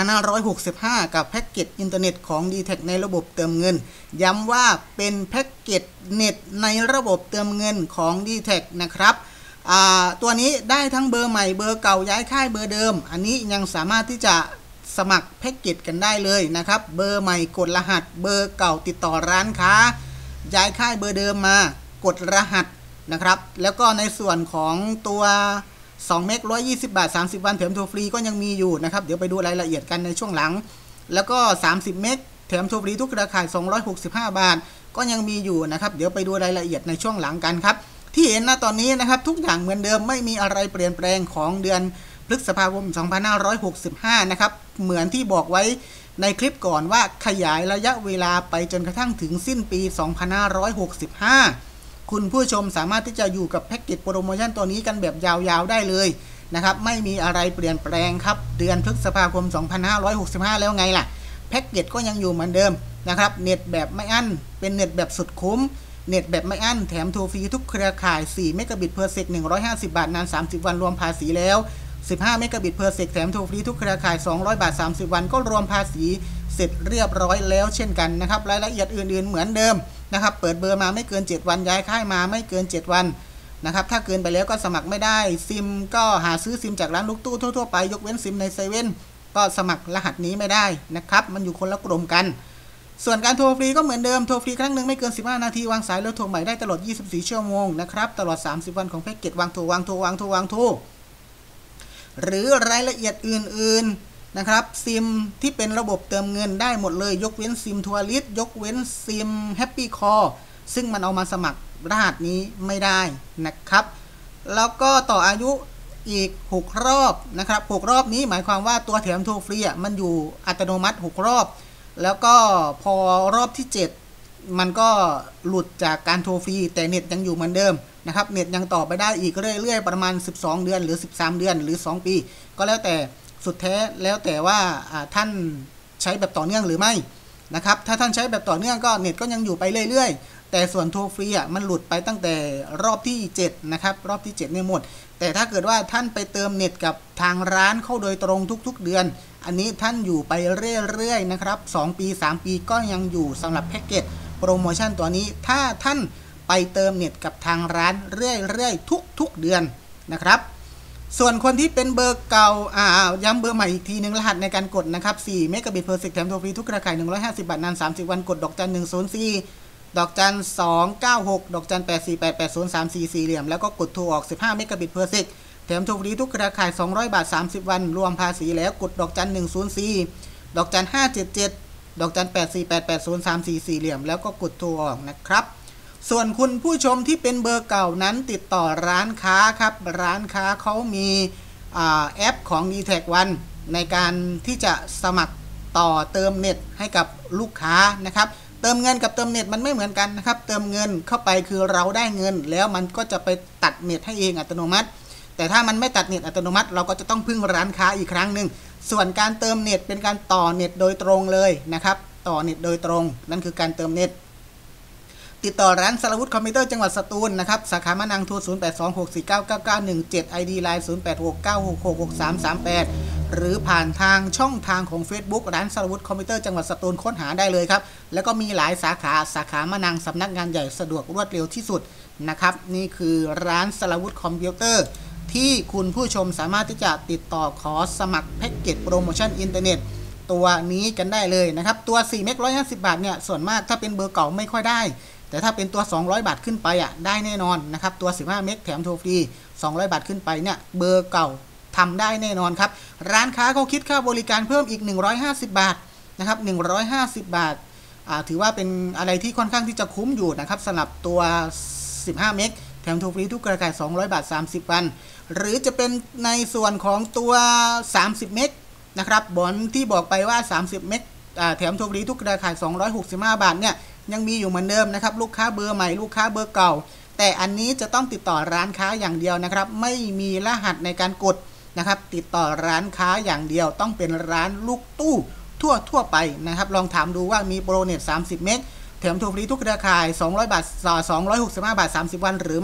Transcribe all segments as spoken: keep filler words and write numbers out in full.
พันห้าร้อยหกสิบห้า กับแพ็กเกจอินเทอร์เน็ตของ ดี แท็ก ในระบบเติมเงินย้ำว่าเป็นแพ็กเกจเน็ตในระบบเติมเงินของ ดี แท็ก นะครับตัวนี้ได้ทั้งเบอร์ใหม่เบอร์เก่าย้ายค่ายเบอร์เดิมอันนี้ยังสามารถที่จะสมัครแพ็กเกจกันได้เลยนะครับเบอร์ใหม่กดรหัสเบอร์เก่าติดต่อร้านค้าย้ายค่ายเบอร์เดิมมากดรหัสนะครับแล้วก็ในส่วนของตัวสองเมกะหนึ่งร้อยยี่สิบบาทสามสิบวันแถมโทรฟรีก็ยังมีอยู่นะครับเดี๋ยวไปดูรายละเอียดกันในช่วงหลังแล้วก็สามสิบเมกแถมโทรฟรีทุกเครือข่ายสองร้อยหกสิบห้าบาทก็ยังมีอยู่นะครับเดี๋ยวไปดูรายละเอียดในช่วงหลังกันครับที่เห็นนะตอนนี้นะครับทุกอย่างเหมือนเดิมไม่มีอะไรเปลี่ยนแปลงของเดือนพฤษภาคมสองพันห้าร้อยหกสิบห้านะครับเหมือนที่บอกไว้ในคลิปก่อนว่าขยายระยะเวลาไปจนกระทั่งถึงสิ้นปีสองพันห้าร้อยหกสิบห้าคุณผู้ชมสามารถที่จะอยู่กับแพ็กเกจโปรโมชั่นตัวนี้กันแบบยาวๆได้เลยนะครับไม่มีอะไรเปลี่ยนแปลงครับเดือนพฤษภาคมสองพันห้าร้อยหกสิบห้าแล้วไงล่ะแพ็กเกจก็ยังอยู่เหมือนเดิมนะครับเน็ตแบบไม่อั้นเป็นเน็ตแบบสุดคุ้มเน็ตแบบไม่อั้นแถมโทรฟรีทุกเครือข่ายสี่เมกะบิตเพอร์เซกหนึ่งร้อยห้าสิบบาทนานสามสิบวันรวมภาษีแล้วสิบห้าเมกะบิตเพอร์เซกแถมโทรฟรีทุกเครือข่ายสองร้อยบาทสามสิบวันก็รวมภาษีเสร็จเรียบร้อยแล้วเช่นกันนะครับรายละเอียดอื่นๆเหมือนเดิมนะครับเปิดเบอร์มาไม่เกินเจ็ดวันย้ายค่ายมาไม่เกินเจ็ดวันนะครับถ้าเกินไปแล้วก็สมัครไม่ได้ซิมก็หาซื้อซิมจากร้านลูกตู้ทั่วๆไปยกเว้นซิมในเซเว่นก็สมัครรหัสนี้ไม่ได้นะครับมันอยู่คนละกลุ่มกันส่วนการโทรฟรีก็เหมือนเดิมโทรฟรีครั้งหนึ่งไม่เกินสิบห้านาทีวางสายแล้วโทรใหม่ได้ตลอดยี่สิบสี่ชั่วโมงนะครับตลอดสามสิบวันของแพ็กเกจวางโทรวางโทรวางโทรวางโทรหรือรายละเอียดอื่นๆนะครับซิมที่เป็นระบบเติมเงินได้หมดเลยยกเว้นซิมทัวริสยกเว้นซิมแฮปปี้คอร์ซึ่งมันเอามาสมัครรหัสนี้ไม่ได้นะครับแล้วก็ต่ออายุอีกหกรอบนะครับหกรอบนี้หมายความว่าตัวแถมโทรฟรีอ่ะมันอยู่อัตโนมัติหกรอบแล้วก็พอรอบที่เจ็ดมันก็หลุดจากการโทรฟรีแต่เน็ตยังอยู่เหมือนเดิมนะครับเน็ตยังต่อไปได้อีกเรื่อยๆประมาณสิบสองเดือนหรือสิบสามเดือนหรือสองปีก็แล้วแต่สุดแท้แล้วแต่ว่าท่านใช้แบบต่อเนื่องหรือไม่นะครับถ้าท่านใช้แบบต่อเนื่องก็เน็ตก็ยังอยู่ไปเรื่อยๆแต่ส่วนโทรฟรีอ่ะมันหลุดไปตั้งแต่รอบที่เจ็ดนะครับรอบที่เจ็ดเนี่ยหมดแต่ถ้าเกิดว่าท่านไปเติมเน็ตกับทางร้านเข้าโดยตรงทุกๆเดือนอันนี้ท่านอยู่ไปเรื่อยๆนะครับสองปีสามปีก็ยังอยู่สำหรับแพ็กเกจโปรโมชั่นตัวนี้ถ้าท่านไปเติมเน็ตกับทางร้านเรื่อยๆทุกๆเดือนนะครับส่วนคนที่เป็นเบอร์เก่าอ่าย้ำเบอร์ใหม่อีกทีนึงรหัสในการกดนะครับสี่เมกะบิตเพอร์เซกแถมโทรฟรีทุกเครือข่ายหนึ่งร้อยห้าสิบบาทนานสามสิบวันกดดอกจันหนึ่งศูนย์สี่ดอกจันสองเก้าหกดอกจันแปดสี่แปดแปดศูนย์สามสี่สี่เหลี่ยมแล้วก็กดโทรออกสิบห้าเมกะบิตเพอร์เซกแถมโทรฟรีทุกเครือข่ายสองร้อยบาทสามสิบวันรวมภาษีแล้วกดดอกจันหนึ่งศูนย์สี่ดอกจันห้าเจ็ดเจ็ดดอกจันแปดสี่แปดแปดศูนย์สามสี่สี่เหลี่ยมแล้วก็กดโทรออกนะครับส่วนคุณผู้ชมที่เป็นเบอร์เก่านั้นติดต่อร้านค้าครับร้านค้าเขามีแอปของ ดี แท็ก วันในการที่จะสมัครต่อเติมเน็ตให้กับลูกค้านะครับเติมเงินกับเติมเน็ตมันไม่เหมือนกันนะครับเติมเงินเข้าไปคือเราได้เงินแล้วมันก็จะไปตัดเน็ตให้เองอัตโนมัติแต่ถ้ามันไม่ตัดเน็ตอัตโนมัติเราก็จะต้องพึ่งร้านค้าอีกครั้งหนึ่งส่วนการเติมเน็ตเป็นการต่อเน็ตโดยตรงเลยนะครับต่อเน็ตโดยตรงนั่นคือการเติมเน็ตติดต่อร้านสรวุฒิคอมพิวเตอร์จังหวัดสตูลนะครับสาขามะนังโทรศูนย์แปดสอง หกสี่เก้า เก้าเก้าหนึ่งเจ็ด ไอ ดี ไลน์ ศูนย์แปดหก เก้าหกหก หกสามสามแปดหรือผ่านทางช่องทางของ Facebook ร้านสรวุฒิคอมพิวเตอร์จังหวัดสตูลค้นหาได้เลยครับแล้วก็มีหลายสาขาสาขามะนังสำนักงานใหญ่สะดวกรวดเร็วที่สุดนะครับนี่คือร้านสรวุฒิคอมพิวเตอร์ที่คุณผู้ชมสามารถที่จะติดต่อขอสมัครแพ็กเกจโปรโมชั่นอินเทอร์เน็ตตัวนี้กันได้เลยนะครับตัวสี่เมกะหนึ่งร้อยห้าสิบบาทเนี่ยส่วนมากถ้าเป็นเบอร์เก่าไม่ค่อยได้แต่ถ้าเป็นตัวสองร้อยบาทขึ้นไปอ่ะได้แน่นอนนะครับตัวสิบห้าเมกแถมโทรฟรีสองร้อยบาทขึ้นไปเนี่ยเบอร์เก่าทำได้แน่นอนครับร้านค้าเขาคิดค่าบริการเพิ่มอีกหนึ่งร้อยห้าสิบบาทนะครับหนึ่งร้อยห้าสิบบาทอ่าถือว่าเป็นอะไรที่ค่อนข้างที่จะคุ้มอยู่นะครับสำหรับตัวสิบห้าเมกแถมโทรฟรีทุกเครือข่ายสองร้อยบาทสามสิบวันหรือจะเป็นในส่วนของตัวสามสิบเมกนะครับบอนที่บอกไปว่าสามสิบเมกแถมโทรฟรีทุกเครือข่ายสองร้อยหกสิบห้าบาทเนี่ยยังมีอยู่เหมือนเดิมนะครับลูกค้าเบอร์ใหม่ลูกค้าเบอร์เก่าแต่อันนี้จะต้องติดต่อร้านค้าอย่างเดียวนะครับไม่มีรหัสในการกดนะครับติดต่อร้านค้าอย่างเดียวต้องเป็นร้านลูกตู้ทั่วทั่วไปนะครับลองถามดูว่ามีโปรเน็ตสามสิบเมกแถมโทรฟรีทุกเครือข่ายสองร้อยบาทสองร้อยหกสิบห้าบาทสามสิบวันหรือไม่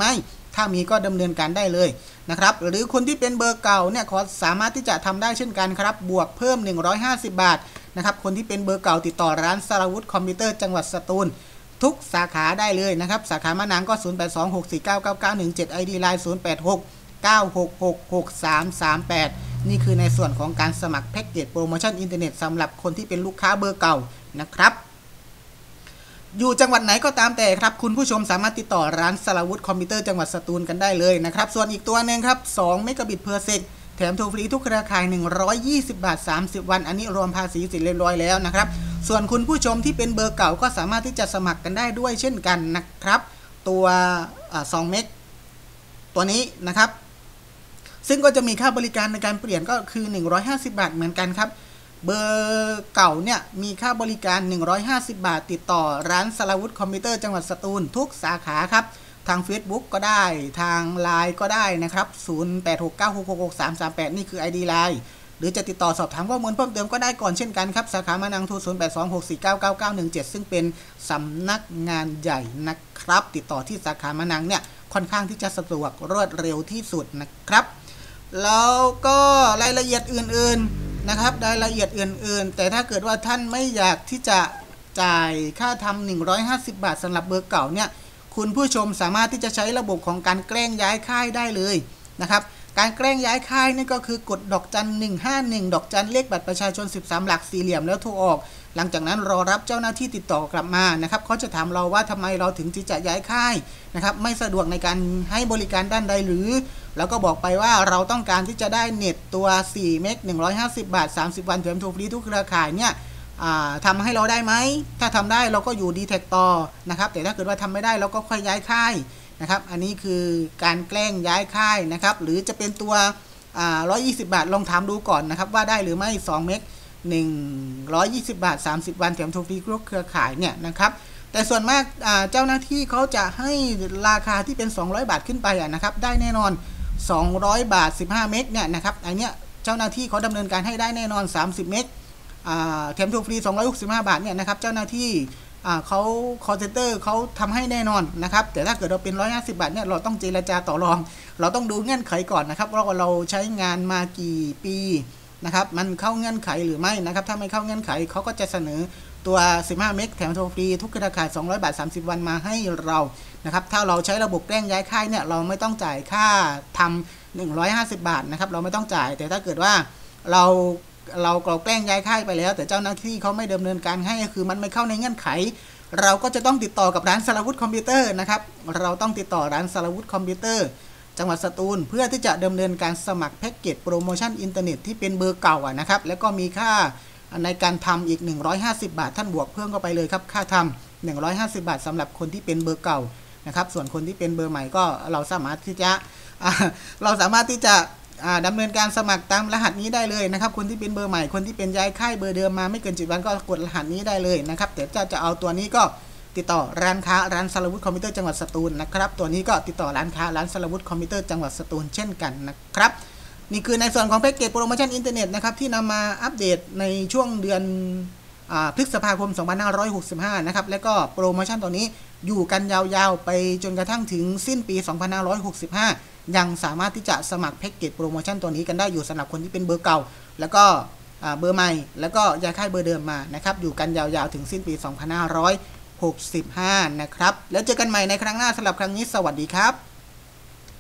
ถ้ามีก็ดำเนินการได้เลยนะครับหรือคนที่เป็นเบอร์เก่าเนี่ยขอสามารถที่จะทำได้เช่นกันครับบวกเพิ่มหนึ่งร้อยห้าสิบบาทนะครับคนที่เป็นเบอร์เก่าติดต่อร้านสราวุธคอมพิวเตอร์จังหวัดสตูลทุกสาขาได้เลยนะครับสาขามะนังก็ศูนย์ แปด สอง หก สี่ เก้า เก้า เก้า หนึ่ง เจ็ด ไอ ดี ไลน์ ศูนย์ แปด หก เก้า หก หก หก สาม สาม แปดนี่คือในส่วนของการสมัครแพ็กเกจโปรโมชั่นอินเทอร์เน็ตสำหรับคนที่เป็นลูกค้าเบอร์เก่านะครับอยู่จังหวัดไหนก็ตามแต่ครับคุณผู้ชมสามารถติดต่อร้านสราวุธคอมพิวเตอร์จังหวัดสตูลกันได้เลยนะครับส่วนอีกตัวนึงครับสองเมกะบิตเพอร์เซกแถมโทรฟรีทุกเครือข่ายหนึ่งร้อยยี่สิบบาทสามสิบวันอันนี้รวมภาษีเสร็จเรียบร้อยแล้วนะครับส่วนคุณผู้ชมที่เป็นเบอร์เก่าก็สามารถที่จะสมัครกันได้ด้วยเช่นกันนะครับตัวสองเมกตัวนี้นะครับซึ่งก็จะมีค่าบริการในการเปลี่ยนก็คือหนึ่งร้อยห้าสิบบาทเหมือนกันครับเบอร์เก่าเนี่ยมีค่าบริการหนึ่งร้อยห้าสิบบาทติดต่อร้านสราวุธคอมพิวเตอร์จังหวัดสตูลทุกสาขาครับทาง Facebook ก็ได้ทาง ไลน์ ก็ได้นะครับศูนย์ แปด หก เก้า หก หก หก สาม สาม แปดนี่คือ ไอ ดี ไลน์ หรือจะติดต่อสอบถามข้อมูลเพิ่มเติมก็ได้ก่อนเช่นกันครับสาขามะนังโทรศูนย์ แปด สอง หก สี่ เก้า เก้า เก้า หนึ่ง เจ็ดซึ่งเป็นสำนักงานใหญ่นะครับติดต่อที่สาขามะนังเนี่ยค่อนข้างที่จะสะดวกรวดเร็วที่สุดนะครับแล้วก็รายละเอียดอื่นๆนะครับรายละเอียดอื่นๆแต่ถ้าเกิดว่าท่านไม่อยากที่จะจ่ายค่าทำหนึ่งร้อยห้าสิบบาทสำหรับเบอร์เก่าเนี่ยคุณผู้ชมสามารถที่จะใช้ระบบของการแกล้งย้ายค่ายได้เลยนะครับการแกล้งย้ายค่ายนี่ก็คือกดดอกจันหนึ่งห้าหนึ่งดอกจันเลขบัตรประชาชนสิบสามหลักสี่เหลี่ยมแล้วโทรออกหลังจากนั้นรอรับเจ้าหน้าที่ติดต่อกลับมานะครับเขาจะถามเราว่าทำไมเราถึงที่จะย้ายค่ายนะครับไม่สะดวกในการให้บริการด้านใดหรือแล้วก็บอกไปว่าเราต้องการที่จะได้เน็ตตัวสี่เมกหนึ่งร้อยห้าสิบบาทสามสิบวันแถมโทรฟรีทุกเครือข่ายเนี่ยทำให้เราได้ไหมถ้าทำได้เราก็อยู่ ดี แท็ก ต่อนะครับแต่ถ้าเกิดว่าทำไม่ได้เราก็ค่อยย้ายค่ายนะครับอันนี้คือการแกล้งย้ายค่ายนะครับหรือจะเป็นตัวหนึ่งร้อยยี่สิบบาทลองถามดูก่อนนะครับว่าได้หรือไม่สองเมกหนึ่งร้อยยี่สิบบาทสามสิบวันแถมโทรฟรีทุกเครือข่ายเนี่ยนะครับแต่ส่วนมากเจ้าหน้าที่เขาจะให้ราคาที่เป็นสองร้อยบาทขึ้นไปนะครับได้แน่นอนสองร้อยบาทสิบห้าเมกเนี่ยนะครับอันเนี้ยเจ้าหน้าที่เขาดำเนินการให้ได้แน่นอนสามสิบเมกแถมโทรฟรีสองร้อยหกสิบห้าบาทเนี่ยนะครับเจ้าหน้าที่เขาคอลเซ็นเตอร์เขาทำให้แน่นอนนะครับแต่ถ้าเกิดเราเป็นหนึ่งร้อยห้าสิบบาทเนี่ยเราต้องเจรจาต่อรองเราต้องดูเงื่อนไขก่อนนะครับว่าเราใช้งานมากี่ปีนะครับมันเข้าเงื่อนไขหรือไม่นะครับถ้าไม่เข้าเงื่อนไขเขาก็จะเสนอตัวสิบห้าเมกแถมโทรฟรีทุกเครือข่ายสองร้อยบาทสามสิบวันมาให้เรานะครับถ้าเราใช้ระบบแกล้งย้ายค่ายเนี่ยเราไม่ต้องจ่ายค่าทำหนึ่งร้อยห้าสิบบาทนะครับเราไม่ต้องจ่ายแต่ถ้าเกิดว่าเราเราแกล้งย้ายค่ายไปแล้วแต่เจ้าหน้าที่เขาไม่ดำเนินการให้ก็คือมันไม่เข้าในเงื่อนไขเราก็จะต้องติดต่อกับร้านสราวุธคอมพิวเตอร์นะครับเราต้องติดต่อร้านสราวุธคอมพิวเตอร์จังหวัดสตูลเพื่อที่จะดำเนินการสมัครแพ็กเกจโปรโมชั่นอินเทอร์เน็ตที่เป็นเบอร์เก่าอ่ะนะครับแล้วก็มีค่าในการทำอีกหนึ่งร้อยห้าสิบบาทท่านบวกเพิ่มเข้าไปเลยครับค่าทำหนึ่งร้อยห้าสิบบาทสำหรับคนที่เป็นเบอร์เก่านะครับส่วนคนที่เป็นเบอร์ใหม่ก็เราสามารถที่จะเราสามารถที่จะดำเนินการสมัครตามรหัสนี้ได้เลยนะครับคนที่เป็นเบอร์ใหม่คนที่เป็นย้ายค่ายเบอร์เดิมมาไม่เกินเจ็ดวันก็กดรหัสนี้ได้เลยนะครับแต่จะจะเอาตัวนี้ก็ติดต่อร้านค้าร้านสราวุธคอมพิวเตอร์จังหวัดสตูลนะครับตัวนี้ก็ติดต่อร้านค้าร้านสราวุธคอมพิวเตอร์จังหวัดสตูลเช่นกันนะครับนี่คือในส่วนของแพ็กเกจโปรโมชั่นอินเทอร์เน็ตนะครับที่นำมาอัปเดตในช่วงเดือนพฤษภาคมสองพันห้าร้อยหกสิบห้านะครับแล้วก็โปรโมชั่นตัวนี้อยู่กันยาวๆไปจนกระทั่งถึงสิ้นปีสองพันห้าร้อยหกสิบห้ายังสามารถที่จะสมัครแพ็กเกจโปรโมชั่นตัวนี้กันได้อยู่สำหรับคนที่เป็นเบอร์เก่าแล้วก็เบอร์ใหม่แล้วก็ย้ายค่ายเบอร์เดิมมานะครับอยู่กันยาวๆถึงสิ้นปีสองพันห้าร้อยหกสิบห้านะครับแล้วเจอกันใหม่ในครั้งหน้าสำหรับครั้งนี้สวัสดีครับ